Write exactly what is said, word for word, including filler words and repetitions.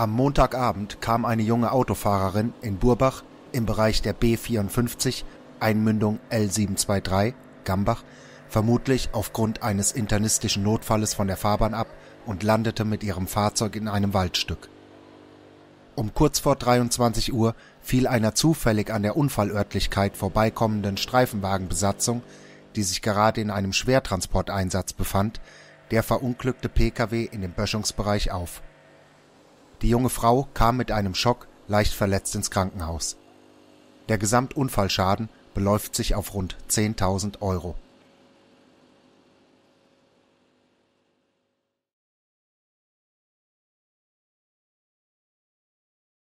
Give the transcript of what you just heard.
Am Montagabend kam eine junge Autofahrerin in Burbach im Bereich der B vierundfünfzig, Einmündung L siebenhundertdreiundzwanzig, Gambach, vermutlich aufgrund eines internistischen Notfalles von der Fahrbahn ab und landete mit ihrem Fahrzeug in einem Waldstück. Um kurz vor dreiundzwanzig Uhr fiel einer zufällig an der Unfallörtlichkeit vorbeikommenden Streifenwagenbesatzung, die sich gerade in einem Schwertransporteinsatz befand, der verunglückte Pkw in dem Böschungsbereich auf. Die junge Frau kam mit einem Schock leicht verletzt ins Krankenhaus. Der Gesamtunfallschaden beläuft sich auf rund zehntausend Euro.